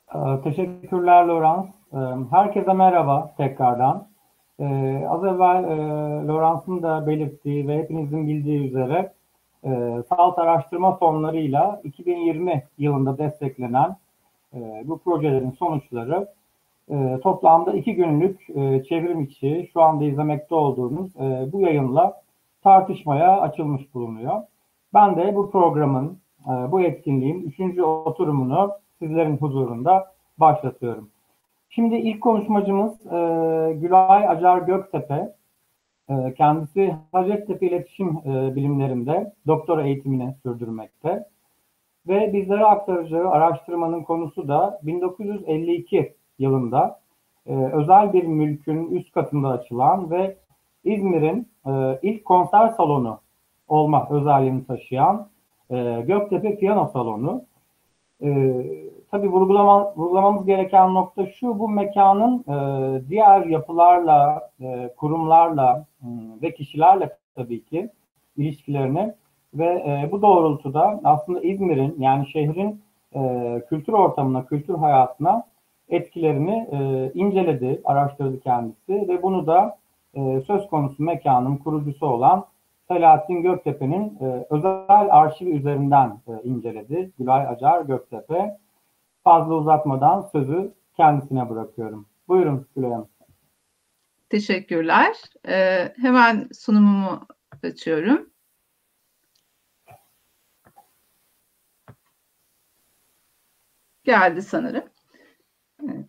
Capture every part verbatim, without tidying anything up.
Ee, Teşekkürler Laurence. Ee, Herkese merhaba tekrardan. Ee, Az evvel e, Laurence'ın da belirttiği ve hepinizin bildiği üzere e, SALT araştırma fonlarıyla iki bin yirmi yılında desteklenen e, bu projelerin sonuçları e, toplamda iki günlük e, çevrim içi şu anda izlemekte olduğunuz e, bu yayınla tartışmaya açılmış bulunuyor. Ben de bu programın, e, bu etkinliğin üçüncü oturumunu sizlerin huzurunda başlatıyorum. Şimdi ilk konuşmacımız e, Gülay Acar Göktepe. E, kendisi Hacettepe İletişim e, Bilimlerinde doktora eğitimini sürdürmekte. Ve bizlere aktaracağı araştırmanın konusu da bin dokuz yüz elli iki yılında e, özel bir mülkün üst katında açılan ve İzmir'in e, ilk konser salonu olma özelliğini taşıyan e, Göktepe Piyano Salonu. E, tabii vurgulama, vurgulamamız gereken nokta şu: bu mekanın e, diğer yapılarla, e, kurumlarla e, ve kişilerle tabii ki ilişkilerini ve e, bu doğrultuda aslında İzmir'in, yani şehrin e, kültür ortamına, kültür hayatına etkilerini e, inceledi, araştırdı kendisi ve bunu da e, söz konusu mekanın kurucusu olan Selahattin Göktepe'nin e, özel arşivi üzerinden e, inceledi. Gülay Acar Göktepe. Fazla uzatmadan sözü kendisine bırakıyorum. Buyurun Gülay Hanım. Teşekkürler. Ee, hemen sunumumu açıyorum. Geldi sanırım. Evet.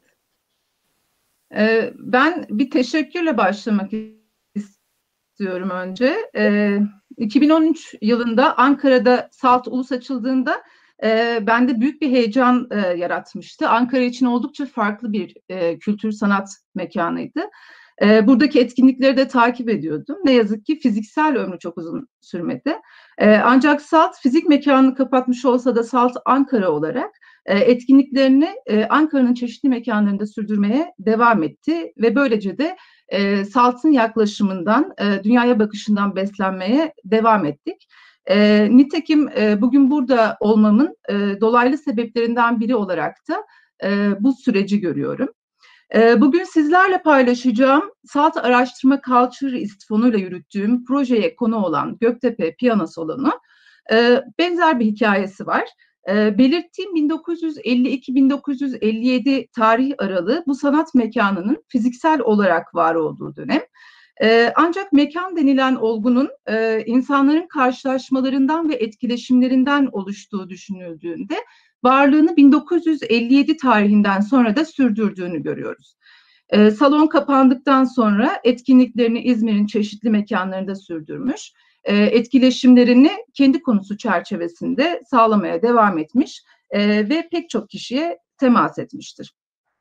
Ee, ben bir teşekkürle başlamak istiyorum önce. Ee, iki bin on üç yılında Ankara'da SALT Ulus açıldığında e, bende büyük bir heyecan e, yaratmıştı. Ankara için oldukça farklı bir e, kültür sanat mekanıydı. E, buradaki etkinlikleri de takip ediyordum. Ne yazık ki fiziksel ömrü çok uzun sürmedi. E, ancak SALT fizik mekanını kapatmış olsa da SALT Ankara olarak e, etkinliklerini e, Ankara'nın çeşitli mekanlarında sürdürmeye devam etti ve böylece de e, SALT'ın yaklaşımından, e, dünyaya bakışından beslenmeye devam ettik. E, nitekim e, bugün burada olmamın e, dolaylı sebeplerinden biri olarak da e, bu süreci görüyorum. E, bugün sizlerle paylaşacağım SALT Araştırma Culture İstifonuyla yürüttüğüm projeye konu olan Göktepe Piyano Salonu e, benzer bir hikayesi var. E, belirttiğim bin dokuz yüz elli iki bin dokuz yüz elli yedi tarih aralığı bu sanat mekanının fiziksel olarak var olduğu dönem. E, ancak mekan denilen olgunun e, insanların karşılaşmalarından ve etkileşimlerinden oluştuğu düşünüldüğünde varlığını bin dokuz yüz elli yedi tarihinden sonra da sürdürdüğünü görüyoruz. E, salon kapandıktan sonra etkinliklerini İzmir'in çeşitli mekanlarında sürdürmüş, e, etkileşimlerini kendi konusu çerçevesinde sağlamaya devam etmiş e, ve pek çok kişiye temas etmiştir.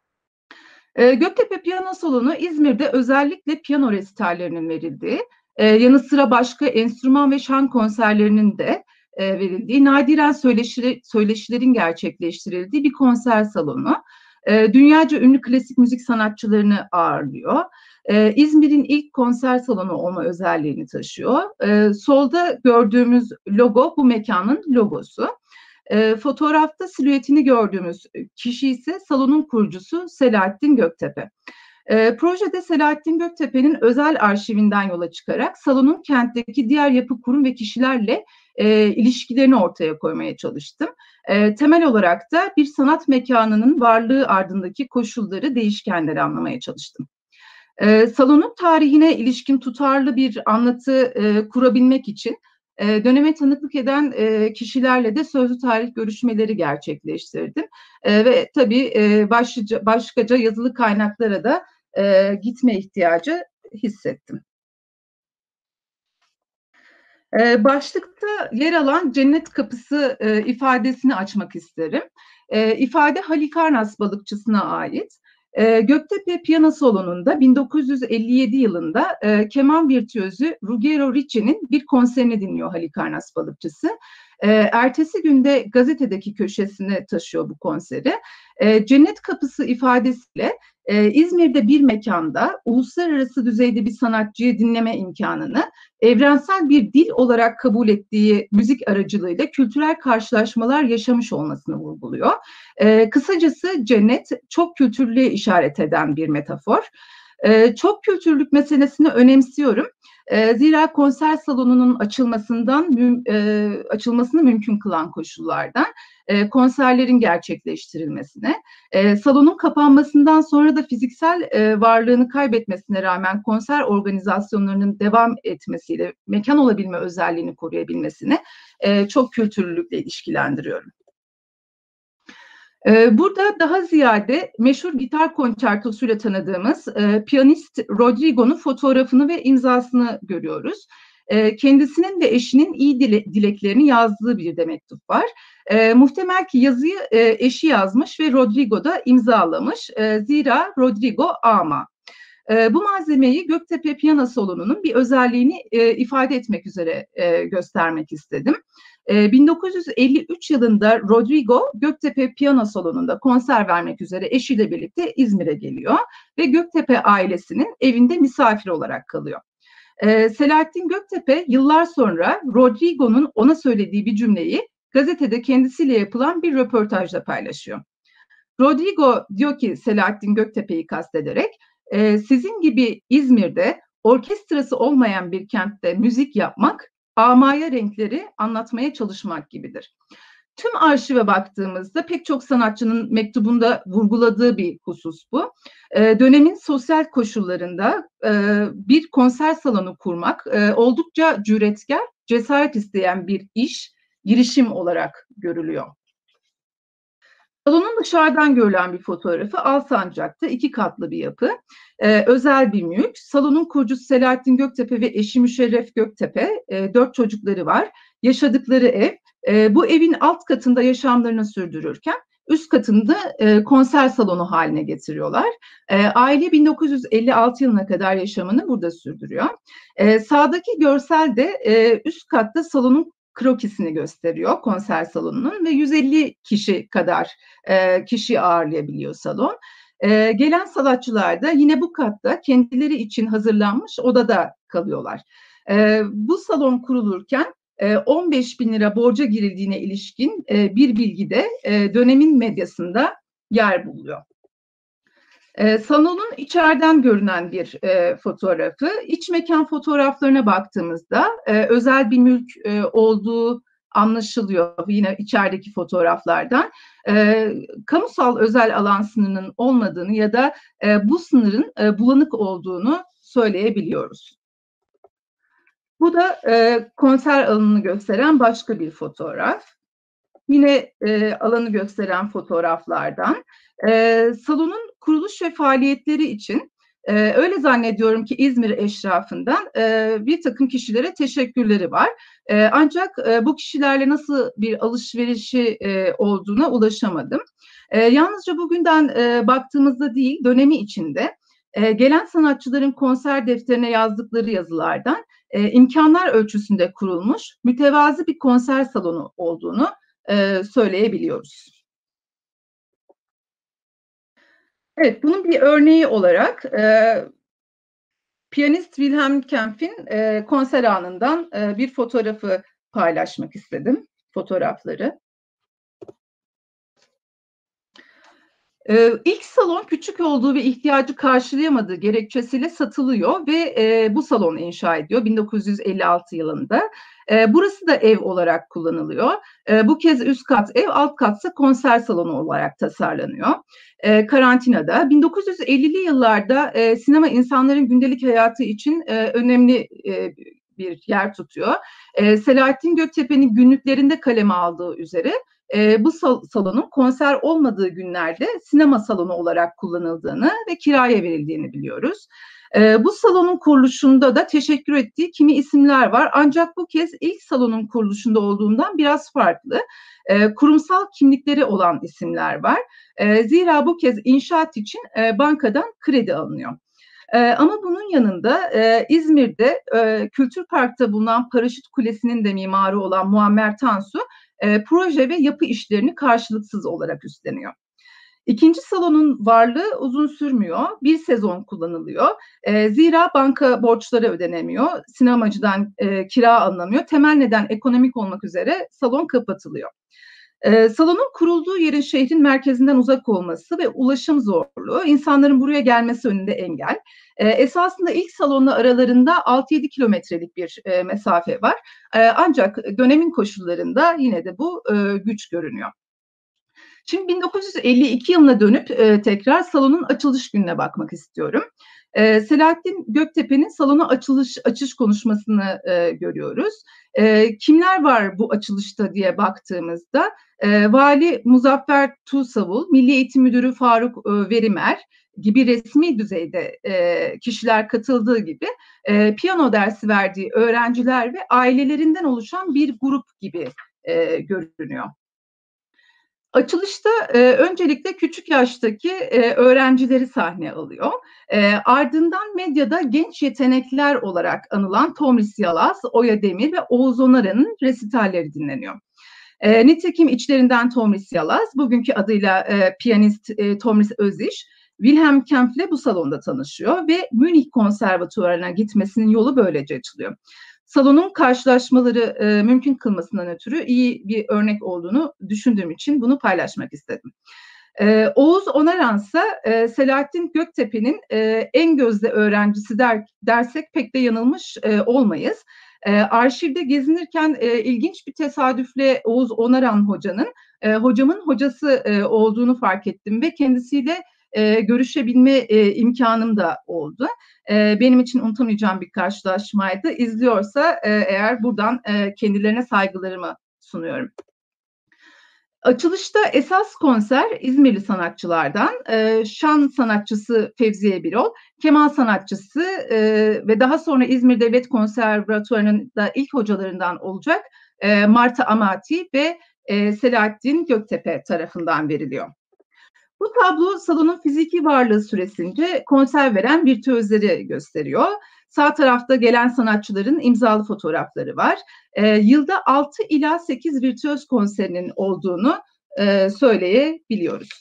E, Göktepe Piyano Salonu İzmir'de özellikle piyano resitallerinin verildiği, e, yanı sıra başka enstrüman ve şan konserlerinin de e, verildiği, nadiren söyleşi, söyleşilerin gerçekleştirildiği bir konser salonu. E, dünyaca ünlü klasik müzik sanatçılarını ağırlıyor. E, İzmir'in ilk konser salonu olma özelliğini taşıyor. E, solda gördüğümüz logo bu mekanın logosu. E, fotoğrafta silüetini gördüğümüz kişi ise salonun kurucusu Selahattin Göktepe. E, projede Selahattin Göktepe'nin özel arşivinden yola çıkarak salonun kentteki diğer yapı, kurum ve kişilerle e, ilişkilerini ortaya koymaya çalıştım. E, temel olarak da bir sanat mekanının varlığı ardındaki koşulları, değişkenleri anlamaya çalıştım. E, salonun tarihine ilişkin tutarlı bir anlatı e, kurabilmek için e, döneme tanıklık eden e, kişilerle de sözlü tarih görüşmeleri gerçekleştirdim. E, ve tabii e, başlıca, başkaca yazılı kaynaklara da e, gitme ihtiyacı hissettim. E, başlıkta yer alan cennet kapısı e, ifadesini açmak isterim. E, ifade Halikarnas balıkçısına ait. E, Göktepe Piyano Salonu'nda bin dokuz yüz elli yedi yılında e, keman virtüözü Ruggero Ricci'nin bir konserini dinliyor Halikarnas balıkçısı. E, ertesi günde gazetedeki köşesine taşıyor bu konseri. E, cennet kapısı ifadesiyle e, İzmir'de bir mekanda uluslararası düzeyde bir sanatçıyı dinleme imkanını evrensel bir dil olarak kabul ettiği müzik aracılığıyla kültürel karşılaşmalar yaşamış olmasını vurguluyor. E, kısacası cennet çok kültürlüğe işaret eden bir metafor. E, çok kültürlük meselesini önemsiyorum. E, zira konser salonunun açılmasından e, açılmasını mümkün kılan koşullardan e, konserlerin gerçekleştirilmesine, e, salonun kapanmasından sonra da fiziksel e, varlığını kaybetmesine rağmen konser organizasyonlarının devam etmesiyle mekan olabilme özelliğini koruyabilmesine e, çok kültürlülükle ilişkilendiriyorum. Burada daha ziyade meşhur gitar konçertosuyla tanıdığımız e, piyanist Rodrigo'nun fotoğrafını ve imzasını görüyoruz. E, kendisinin ve eşinin iyi dile, dileklerini yazdığı bir de mektup var. E, muhtemel ki yazıyı e, eşi yazmış ve Rodrigo da imzalamış. E, zira Rodrigo ama. E, bu malzemeyi Göktepe Piyano Salonu'nun bir özelliğini e, ifade etmek üzere e, göstermek istedim. bin dokuz yüz elli üç yılında Rodrigo Göktepe Piyano Salonu'nda konser vermek üzere eşiyle birlikte İzmir'e geliyor ve Göktepe ailesinin evinde misafir olarak kalıyor. Ee, Selahattin Göktepe yıllar sonra Rodrigo'nun ona söylediği bir cümleyi gazetede kendisiyle yapılan bir röportajda paylaşıyor. Rodrigo diyor ki Selahattin Göktepe'yi kastederek, e, sizin gibi İzmir'de orkestrası olmayan bir kentte müzik yapmak, amaya renkleri anlatmaya çalışmak gibidir. Tüm arşive baktığımızda pek çok sanatçının mektubunda vurguladığı bir husus bu. E, dönemin sosyal koşullarında e, bir konser salonu kurmak e, oldukça cüretkar, cesaret isteyen bir iş, girişim olarak görülüyor. Salonun dışarıdan görülen bir fotoğrafı Alsancak'ta iki katlı bir yapı. Ee, özel bir mülk. Salonun kurucusu Selahattin Göktepe ve eşi Müşerref Göktepe. E, dört çocukları var. Yaşadıkları ev. E, bu evin alt katında yaşamlarını sürdürürken üst katında e, konser salonu haline getiriyorlar. E, aile bin dokuz yüz elli altı yılına kadar yaşamını burada sürdürüyor. E, sağdaki görsel de e, üst katta salonun krokisini gösteriyor konser salonunun ve yüz elli kişi kadar e, kişi ağırlayabiliyor salon. E, gelen sanatçılar da yine bu katta kendileri için hazırlanmış odada kalıyorlar. E, bu salon kurulurken e, on beş bin lira borca girildiğine ilişkin e, bir bilgi de e, dönemin medyasında yer buluyor. E, salonun içeriden görünen bir e, fotoğrafı. İç mekan fotoğraflarına baktığımızda e, özel bir mülk e, olduğu anlaşılıyor yine içerideki fotoğraflardan. E, kamusal özel alan sınırının olmadığını ya da e, bu sınırın e, bulanık olduğunu söyleyebiliyoruz. Bu da e, konser alanını gösteren başka bir fotoğraf. Yine e, alanı gösteren fotoğraflardan. E, salonun kuruluş ve faaliyetleri için e, öyle zannediyorum ki İzmir eşrafından e, bir takım kişilere teşekkürleri var. E, ancak e, bu kişilerle nasıl bir alışverişi e, olduğuna ulaşamadım. E, yalnızca bugünden e, baktığımızda değil, dönemi içinde e, gelen sanatçıların konser defterine yazdıkları yazılardan e, imkanlar ölçüsünde kurulmuş mütevazı bir konser salonu olduğunu e, söyleyebiliyoruz. Evet, bunun bir örneği olarak e, piyanist Wilhelm Kempf'in e, konser anından e, bir fotoğrafı paylaşmak istedim, fotoğrafları. Ee, ilk salon küçük olduğu ve ihtiyacı karşılayamadığı gerekçesiyle satılıyor ve e, bu salon inşa ediyor bin dokuz yüz elli altı yılında. E, burası da ev olarak kullanılıyor. E, bu kez üst kat ev, alt katsa konser salonu olarak tasarlanıyor. E, karantinada bin dokuz yüz ellili yıllarda e, sinema insanların gündelik hayatı için e, önemli e, bir yer tutuyor. E, Selahattin Göktepe'nin günlüklerinde kaleme aldığı üzere E, bu sal- salonun konser olmadığı günlerde sinema salonu olarak kullanıldığını ve kiraya verildiğini biliyoruz. E, bu salonun kuruluşunda da teşekkür ettiği kimi isimler var. Ancak bu kez ilk salonun kuruluşunda olduğundan biraz farklı. E, kurumsal kimlikleri olan isimler var. E, zira bu kez inşaat için e, bankadan kredi alınıyor. Ee, ama bunun yanında e, İzmir'de e, Kültür Park'ta bulunan Paraşüt Kulesi'nin de mimarı olan Muammer Tansu e, proje ve yapı işlerini karşılıksız olarak üstleniyor. İkinci salonun varlığı uzun sürmüyor. Bir sezon kullanılıyor. E, zira banka borçları ödenemiyor. Sinemacıdan e, kira alınamıyor. Temel neden ekonomik olmak üzere salon kapatılıyor. E, salonun kurulduğu yerin şehrin merkezinden uzak olması ve ulaşım zorluğu, insanların buraya gelmesi önünde engel. E, esasında ilk salonla aralarında altı yedi kilometrelik bir e, mesafe var. E, ancak dönemin koşullarında yine de bu e, güç görünüyor. Şimdi bin dokuz yüz elli iki yılına dönüp e, tekrar salonun açılış gününe bakmak istiyorum. E, Selahattin Göktepe'nin salona açılış açış konuşmasını e, görüyoruz. E, kimler var bu açılışta diye baktığımızda e, Vali Muzaffer Tuğsavul, Milli Eğitim Müdürü Faruk e, Verimer gibi resmi düzeyde e, kişiler katıldığı gibi e, piyano dersi verdiği öğrenciler ve ailelerinden oluşan bir grup gibi e, görünüyor. Açılışta e, öncelikle küçük yaştaki e, öğrencileri sahne alıyor. E, ardından medyada genç yetenekler olarak anılan Tomris Yalaz, Oya Demir ve Oğuz Onara'nın resitalleri dinleniyor. E, nitekim içlerinden Tomris Yalaz, bugünkü adıyla e, piyanist e, Tomris Öziş, Wilhelm Kempf'le bu salonda tanışıyor ve Münih Konservatuvarı'na gitmesinin yolu böylece açılıyor. Salonun karşılaşmaları e, mümkün kılmasından ötürü iyi bir örnek olduğunu düşündüğüm için bunu paylaşmak istedim. E, Oğuz Onaran ise e, Selahattin Göktepe'nin e, en gözde öğrencisi der, dersek pek de yanılmış e, olmayız. E, arşivde gezinirken e, ilginç bir tesadüfle Oğuz Onaran hocanın e, hocamın hocası e, olduğunu fark ettim ve kendisiyle e, görüşebilme e, imkanım da oldu. E, benim için unutamayacağım bir karşılaşmaydı. İzliyorsa e, eğer buradan e, kendilerine saygılarımı sunuyorum. Açılışta esas konser İzmirli sanatçılardan e, şan sanatçısı Fevziye Birol, keman sanatçısı e, ve daha sonra İzmir Devlet Konservatuvarı'nın da ilk hocalarından olacak e, Marta Amati ve e, Selahattin Göktepe tarafından veriliyor. Bu tablo salonun fiziki varlığı süresince konser veren virtüözleri gösteriyor. Sağ tarafta gelen sanatçıların imzalı fotoğrafları var. E, yılda altı ila sekiz virtüöz konserinin olduğunu e, söyleyebiliyoruz.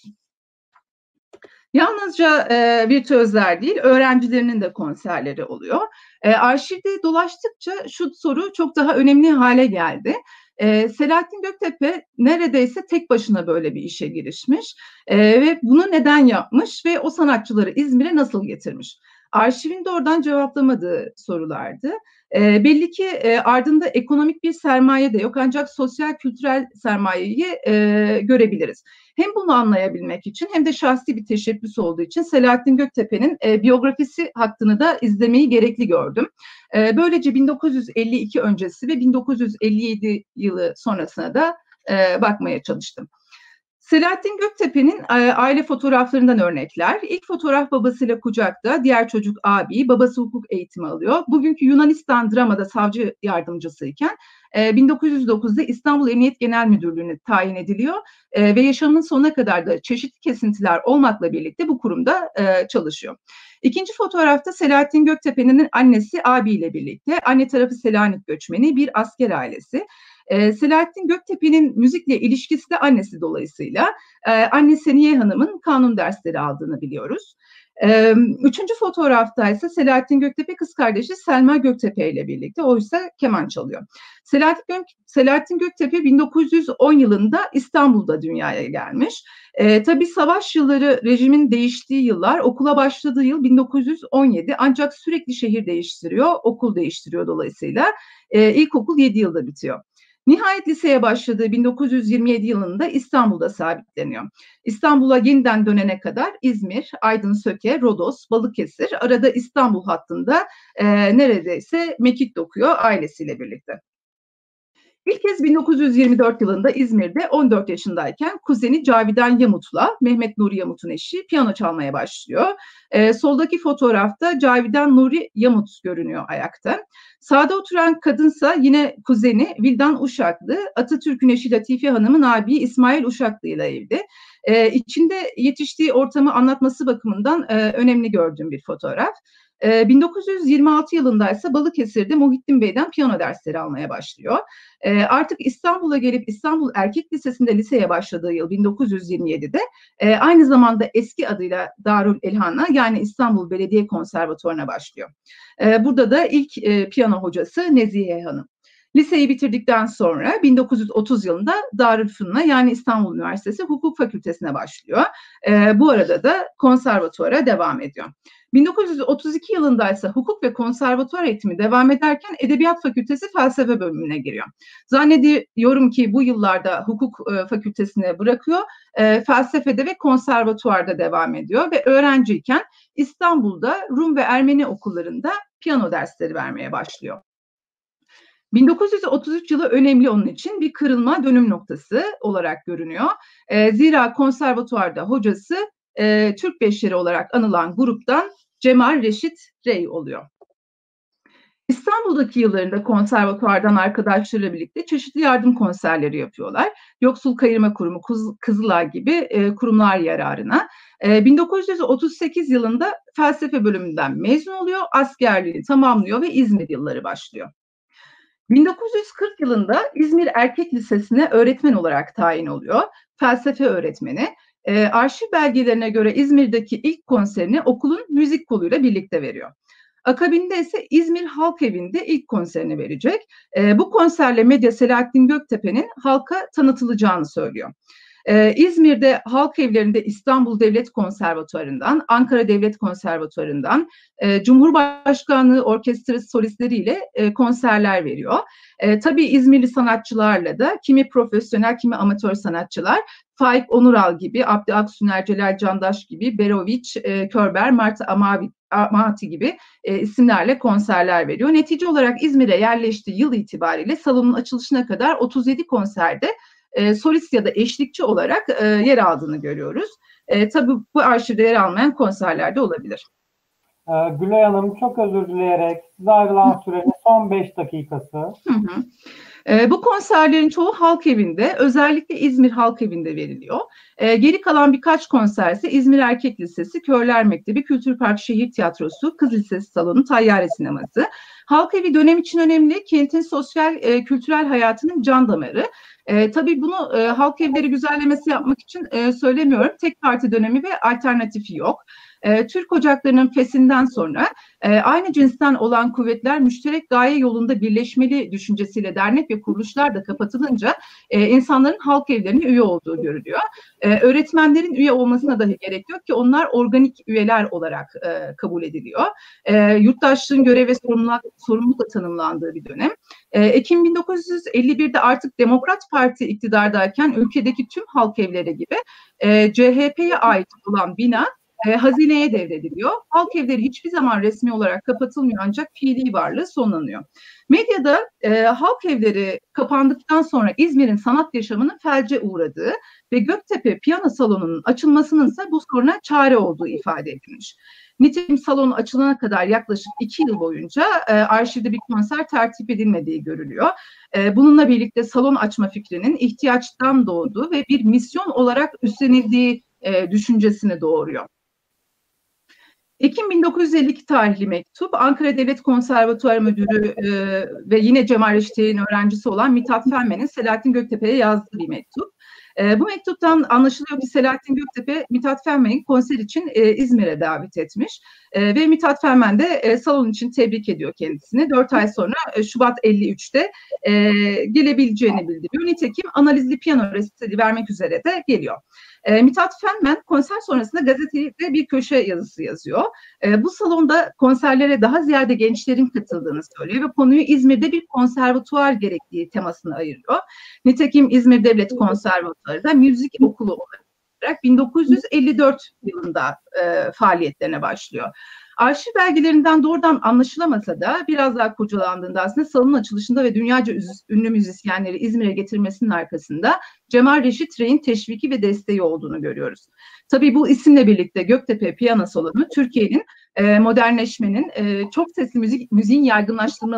Yalnızca e, virtüözler değil, öğrencilerinin de konserleri oluyor. E, arşivde dolaştıkça şu soru çok daha önemli hale geldi. E, Selahattin Göktepe neredeyse tek başına böyle bir işe girişmiş e, ve bunu neden yapmış ve o sanatçıları İzmir'e nasıl getirmiş? Arşivin doğrudan cevaplamadığı sorulardı. E, belli ki e, ardında ekonomik bir sermaye de yok ancak sosyal kültürel sermayeyi e, görebiliriz. Hem bunu anlayabilmek için hem de şahsi bir teşebbüs olduğu için Selahattin Göktepe'nin e, biyografisi hakkını da izlemeyi gerekli gördüm. E, böylece bin dokuz yüz elli iki öncesi ve bin dokuz yüz elli yedi yılı sonrasına da e, bakmaya çalıştım. Selahattin Göktepe'nin e, aile fotoğraflarından örnekler. İlk fotoğraf babasıyla kucakta, diğer çocuk abi, babası hukuk eğitimi alıyor. Bugünkü Yunanistan Drama'da savcı yardımcısıyken e, bin dokuz yüz dokuzda İstanbul Emniyet Genel Müdürlüğü'ne tayin ediliyor e, ve yaşamının sonuna kadar da çeşitli kesintiler olmakla birlikte bu kurumda e, çalışıyor. İkinci fotoğrafta Selahattin Göktepe'nin annesi abiyle birlikte, anne tarafı Selanik göçmeni, bir asker ailesi. Ee, Selahattin Göktepe'nin müzikle ilişkisi de annesi dolayısıyla e, anne Seniye Hanım'ın kanun dersleri aldığını biliyoruz. Ee, üçüncü fotoğrafta ise Selahattin Göktepe kız kardeşi Selma Göktepe ile birlikte, oysa keman çalıyor. Selahattin, Gök, Selahattin Göktepe bin dokuz yüz on yılında İstanbul'da dünyaya gelmiş. Ee, tabii savaş yılları, rejimin değiştiği yıllar, okula başladığı yıl bin dokuz yüz on yedi, ancak sürekli şehir değiştiriyor, okul değiştiriyor dolayısıyla. E, ilkokul yedi yılda bitiyor. Nihayet liseye başladığı bin dokuz yüz yirmi yedi yılında İstanbul'da sabitleniyor. İstanbul'a yeniden dönene kadar İzmir, Aydın Söke, Rodos, Balıkesir, arada İstanbul hattında e, neredeyse mekik dokuyor ailesiyle birlikte. İlk kez bin dokuz yüz yirmi dört yılında İzmir'de on dört yaşındayken kuzeni Cavidan Yamut'la, Mehmet Nuri Yamut'un eşi, piyano çalmaya başlıyor. E, soldaki fotoğrafta Cavidan Nuri Yamut görünüyor ayakta. Sağda oturan kadınsa yine kuzeni Vildan Uşaklı, Atatürk'ün eşi Latife Hanım'ın abi İsmail Uşaklı ile evli. E, içinde yetiştiği ortamı anlatması bakımından e, önemli gördüğüm bir fotoğraf. E, bin dokuz yüz yirmi altı yılında ise Balıkesir'de Muhittin Bey'den piyano dersleri almaya başlıyor. E, artık İstanbul'a gelip İstanbul Erkek Lisesi'nde liseye başladığı yıl bin dokuz yüz yirmi yedide e, aynı zamanda eski adıyla Darül Elhan'a yani İstanbul Belediye Konservatuvarı'na başlıyor. E, burada da ilk e, piyano hocası Nezihe Hanım. Liseyi bitirdikten sonra bin dokuz yüz otuz yılında Darülfünun'a yani İstanbul Üniversitesi Hukuk Fakültesine başlıyor. E, bu arada da konservatuvara devam ediyor. bin dokuz yüz otuz iki yılında ise hukuk ve konservatuvar eğitimi devam ederken Edebiyat Fakültesi Felsefe bölümüne giriyor. Zannediyorum ki bu yıllarda hukuk e, fakültesine bırakıyor, e, felsefede ve konservatuvarda devam ediyor ve öğrenciyken İstanbul'da Rum ve Ermeni okullarında piyano dersleri vermeye başlıyor. bin dokuz yüz otuz üç yılı önemli onun için bir kırılma dönüm noktası olarak görünüyor. E, zira konservatuvarda hocası e, Türk Beşleri olarak anılan gruptan Cemal Reşit Rey oluyor. İstanbul'daki yıllarında konservatuvardan arkadaşlarıyla birlikte çeşitli yardım konserleri yapıyorlar. Yoksul Kayırma Kurumu, Kızılay gibi e, kurumlar yararına. E, bin dokuz yüz otuz sekiz yılında felsefe bölümünden mezun oluyor, askerliğini tamamlıyor ve İzmir yılları başlıyor. bin dokuz yüz kırk yılında İzmir Erkek Lisesi'ne öğretmen olarak tayin oluyor. Felsefe öğretmeni. E, arşiv belgelerine göre İzmir'deki ilk konserini okulun müzik koluyla birlikte veriyor. Akabinde ise İzmir Halk Evi'nde ilk konserini verecek. E, bu konserle medya Selahattin Göktepe'nin halka tanıtılacağını söylüyor. Ee, İzmir'de halk evlerinde İstanbul Devlet Konservatuvarı'ndan, Ankara Devlet Konservatuvarı'ndan, e, Cumhurbaşkanlığı orkestrası solistleriyle e, konserler veriyor. E, tabii İzmirli sanatçılarla da kimi profesyonel kimi amatör sanatçılar, Faik Onural gibi, Abdi Aksuner, Celal Candaş gibi, Beroviç, e, Körber, Marta Amavi, Amati gibi e, isimlerle konserler veriyor. Netice olarak İzmir'e yerleştiği yıl itibariyle salonun açılışına kadar otuz yedi konserde E, solist ya da eşlikçi olarak e, yer aldığını görüyoruz. E, tabii bu arşivde yer almayan konserlerde olabilir. Ee, Gülay Hanım, çok özür dileyerek size ayrılan sürenin son beş dakikası. Hı hı. E, bu konserlerin çoğu halk evinde, özellikle İzmir Halk Evi'nde veriliyor. E, geri kalan birkaç konser ise İzmir Erkek Lisesi, Körler Mektebi, Kültür Park Şehir Tiyatrosu, Kız Lisesi Salonu, Tayyare Sineması. Halk Evi dönem için önemli, kentin sosyal, e, kültürel hayatının can damarı. E, tabii bunu e, halk evleri güzellemesi yapmak için e, söylemiyorum. Tek parti dönemi ve alternatifi yok. E, Türk ocaklarının fesinden sonra e, aynı cinsten olan kuvvetler müşterek gaye yolunda birleşmeli düşüncesiyle dernek ve kuruluşlar da kapatılınca e, insanların halk evlerine üye olduğu görülüyor. E, öğretmenlerin üye olmasına dahi gerek yok ki onlar organik üyeler olarak e, kabul ediliyor. E, yurttaşlığın görev ve sorumluluk, sorumlulukla tanımlandığı bir dönem. E, Ekim bin dokuz yüz elli birde artık Demokrat Parti iktidardayken ülkedeki tüm halk evleri gibi e, C H P'ye ait olan bina e, hazineye devrediliyor. Halk evleri hiçbir zaman resmi olarak kapatılmıyor ancak fiili varlığı sonlanıyor. Medyada e, halk evleri kapandıktan sonra İzmir'in sanat yaşamının felce uğradığı ve Göktepe Piyano Salonu'nun açılmasının ise bu soruna çare olduğu ifade edilmiş. Nitekim salon açılana kadar yaklaşık iki yıl boyunca e, arşivde bir konser tertip edilmediği görülüyor. E, bununla birlikte salon açma fikrinin ihtiyaçtan doğduğu ve bir misyon olarak üstlenildiği e, düşüncesini doğuruyor. Ekim bin dokuz yüz elli iki tarihli mektup, Ankara Devlet Konservatuvarı Müdürü e, ve yine Cemal Reşit'in öğrencisi olan Mithat Fenmen'in Selahattin Göktepe'ye yazdığı bir mektup. E, bu mektuptan anlaşılıyor ki Selahattin Göktepe, Mithat Fenmen'i konser için e, İzmir'e davet etmiş. E, ve Mithat Fenmen de e, salon için tebrik ediyor kendisini. Dört ay sonra e, Şubat elli üçte e, gelebileceğini bildiriyor. Nitekim analizli piyano resitali vermek üzere de geliyor. E, Mithat Fenmen konser sonrasında gazetede bir köşe yazısı yazıyor. E, bu salonda konserlere daha ziyade gençlerin katıldığını söylüyor ve konuyu İzmir'de bir konservatuvar gerektiği temasına ayırıyor. Nitekim İzmir Devlet Konservatuvarı da müzik okulu olarak bin dokuz yüz elli dört yılında e, faaliyetlerine başlıyor. Arşiv belgelerinden doğrudan anlaşılamasa da biraz daha kurcalandığında aslında salonun açılışında ve dünyaca ünlü müzisyenleri İzmir'e getirmesinin arkasında Cemal Reşit Rey'in teşviki ve desteği olduğunu görüyoruz. Tabii bu isimle birlikte Göktepe Piyano Salonu Türkiye'nin e, modernleşmenin, e, çok sesli müzik müziğin yaygınlaştırılmalı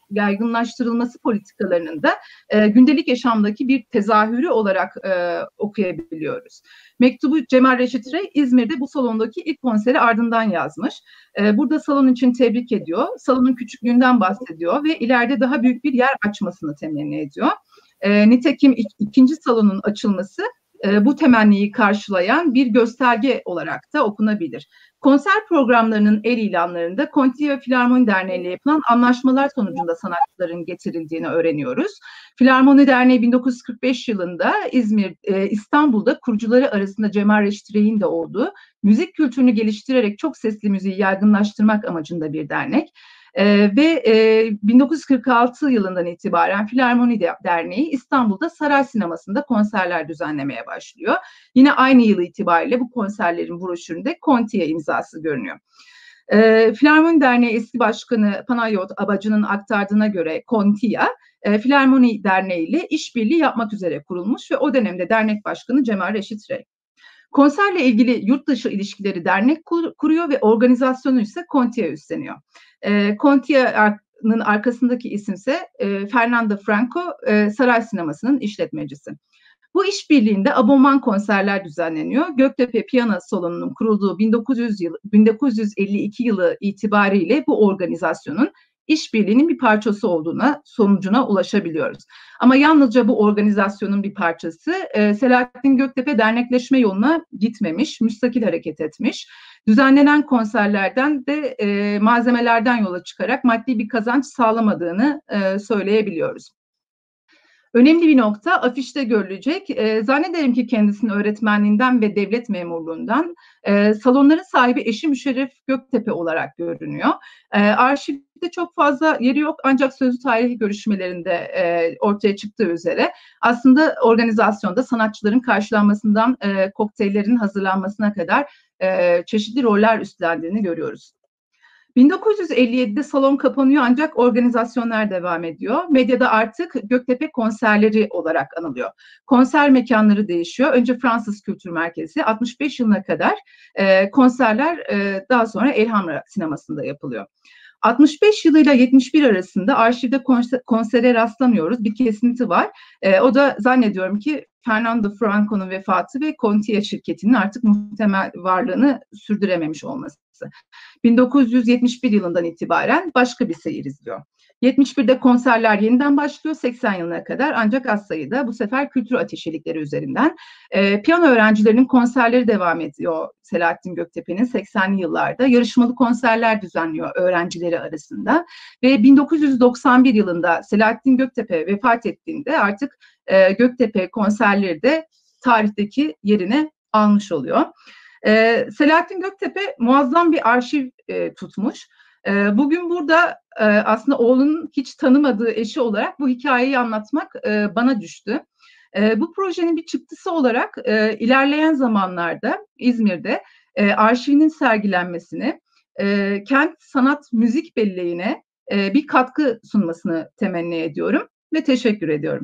yaygınlaştırılması politikalarının da e, gündelik yaşamdaki bir tezahürü olarak e, okuyabiliyoruz. Mektubu Cemal Reşit Rey İzmir'de bu salondaki ilk konseri ardından yazmış. E, burada salon için tebrik ediyor, salonun küçüklüğünden bahsediyor ve ileride daha büyük bir yer açmasını temenni ediyor. E, nitekim ik, ikinci salonun açılması e, bu temenniyi karşılayan bir gösterge olarak da okunabilir. Konser programlarının el ilanlarında Konti ve Filarmoni Derneği ile yapılan anlaşmalar sonucunda sanatçıların getirildiğini öğreniyoruz. Filarmoni Derneği bin dokuz yüz kırk beş yılında İzmir, e, İstanbul'da kurucuları arasında Cemal Reşit Rey'in de olduğu, müzik kültürünü geliştirerek çok sesli müziği yaygınlaştırmak amacında bir dernek. Ee, ve e, bin dokuz yüz kırk altı yılından itibaren Filarmoni Derneği İstanbul'da Saray Sineması'nda konserler düzenlemeye başlıyor. Yine aynı yıl itibariyle bu konserlerin broşüründe Konti'ye imzası görünüyor. E, Filarmoni Derneği eski başkanı Panayot Abacı'nın aktardığına göre Kontiya, e, Filarmoni Derneği ile işbirliği yapmak üzere kurulmuş ve o dönemde dernek başkanı Cemal Reşit Rey. Konserle ilgili yurt dışı ilişkileri dernek kur, kuruyor ve organizasyonu ise Kontiya üstleniyor. E, Kontiya'nın arkasındaki isimse e, Fernando Franco, e, Saray Sineması'nın işletmecisi. Bu işbirliğinde abonman konserler düzenleniyor. Göktepe Piyano Salonu'nun kurulduğu bin dokuz yüz yıl, bin dokuz yüz elli iki yılı itibariyle bu organizasyonun işbirliğinin bir parçası olduğuna, sonucuna ulaşabiliyoruz. Ama yalnızca bu organizasyonun bir parçası e, Selahattin Göktepe dernekleşme yoluna gitmemiş, müstakil hareket etmiş. Düzenlenen konserlerden de e, malzemelerden yola çıkarak maddi bir kazanç sağlamadığını e, söyleyebiliyoruz. Önemli bir nokta afişte görülecek. E, zannederim ki kendisinin öğretmenliğinden ve devlet memurluğundan e, salonların sahibi eşi Müşerref Göktepe olarak görünüyor. E, arşivde çok fazla yeri yok ancak sözlü tarihi görüşmelerinde e, ortaya çıktığı üzere aslında organizasyonda sanatçıların karşılanmasından e, kokteyllerin hazırlanmasına kadar e, çeşitli roller üstlendiğini görüyoruz. bin dokuz yüz elli yedide salon kapanıyor ancak organizasyonlar devam ediyor. Medyada artık Göktepe konserleri olarak anılıyor. Konser mekanları değişiyor. Önce Fransız Kültür Merkezi, altmış beş yılına kadar e, konserler e, daha sonra Elhamra Sineması'nda yapılıyor. altmış beş yılıyla yetmiş bir arasında arşivde konser, konsere rastlamıyoruz. Bir kesinti var. E, o da zannediyorum ki Fernando Franco'nun vefatı ve Kontiya şirketinin artık muhtemel varlığını sürdürememiş olması. bin dokuz yüz yetmiş bir yılından itibaren başka bir seyir izliyor. yetmiş birde konserler yeniden başlıyor seksen yılına kadar ancak az sayıda bu sefer kültür ateşelikleri üzerinden. E, piyano öğrencilerinin konserleri devam ediyor Selahattin Göktepe'nin seksenli yıllarda. Yarışmalı konserler düzenliyor öğrencileri arasında ve bin dokuz yüz doksan bir yılında Selahattin Göktepe vefat ettiğinde artık e, Göktepe konserleri de tarihteki yerini almış oluyor. Ee, Selahattin Göktepe muazzam bir arşiv e, tutmuş. E, bugün burada e, aslında oğlunun hiç tanımadığı eşi olarak bu hikayeyi anlatmak e, bana düştü. E, bu projenin bir çıktısı olarak e, ilerleyen zamanlarda İzmir'de e, arşivinin sergilenmesini, e, kent sanat müzik belleğine e, bir katkı sunmasını temenni ediyorum ve teşekkür ediyorum.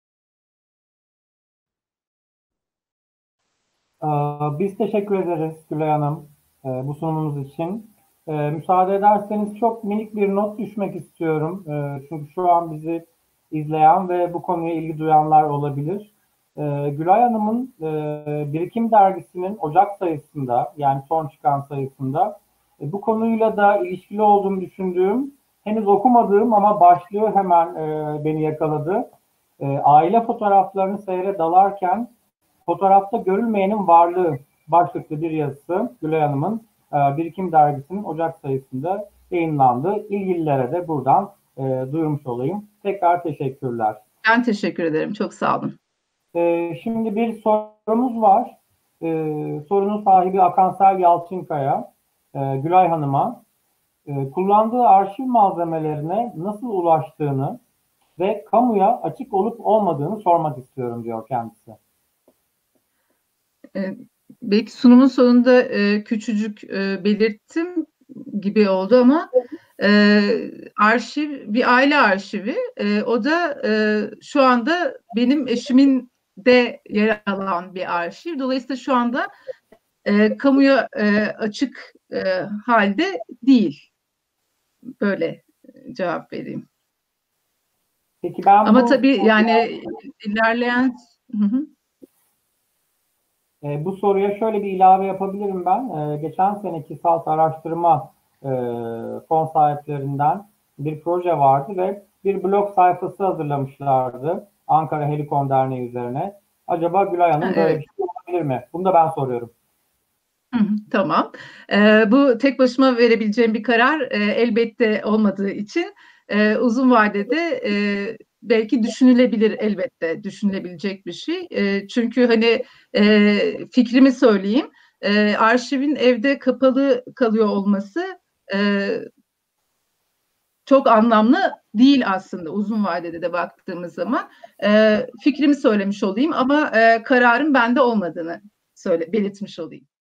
Biz teşekkür ederiz Gülay Hanım bu sunumunuz için. Müsaade ederseniz çok minik bir not düşmek istiyorum. Çünkü şu an bizi izleyen ve bu konuya ilgi duyanlar olabilir. Gülay Hanım'ın Birikim Dergisi'nin Ocak sayısında, yani son çıkan sayısında bu konuyla da ilişkili olduğunu düşündüğüm, henüz okumadığım ama başlığı hemen beni yakaladı. Aile fotoğraflarını seyre dalarken fotoğrafta görülmeyenin varlığı başlıklı bir yazısı Gülay Hanım'ın Birikim Dergisi'nin Ocak sayısında yayınlandı. İlgililere de buradan e, duyurmuş olayım. Tekrar teşekkürler. Ben teşekkür ederim. Çok sağ olun. E, şimdi bir sorumuz var. E, sorunun sahibi Akansel Yalçınkaya, e, Gülay Hanım'a e, kullandığı arşiv malzemelerine nasıl ulaştığını ve kamuya açık olup olmadığını sormak istiyorum diyor kendisi. E, belki sunumun sonunda e, küçücük e, belirttim gibi oldu ama e, arşiv bir aile arşivi. E, o da e, şu anda benim eşimin de yer alan bir arşiv. Dolayısıyla şu anda e, kamuya e, açık e, halde değil. Böyle cevap vereyim. Peki ben Ama bu tabii yani ilerleyen... Hı hı. E, bu soruya şöyle bir ilave yapabilirim ben. E, geçen seneki SALT araştırma e, fon sahiplerinden bir proje vardı ve bir blog sayfası hazırlamışlardı Ankara Helikon Derneği üzerine. Acaba Gülay Ha, Hanım böyle evet. bir şey olabilir mi? Bunu da ben soruyorum. Hı hı, tamam. Ee, bu tek başıma verebileceğim bir karar e, elbette olmadığı için e, uzun vadede e, belki düşünülebilir, elbette düşünülebilecek bir şey. E, çünkü hani e, fikrimi söyleyeyim, e, arşivin evde kapalı kalıyor olması e, çok anlamlı değil aslında uzun vadede de baktığımız zaman. E, fikrimi söylemiş olayım ama e, kararın bende olmadığını söyle belirtmiş olayım.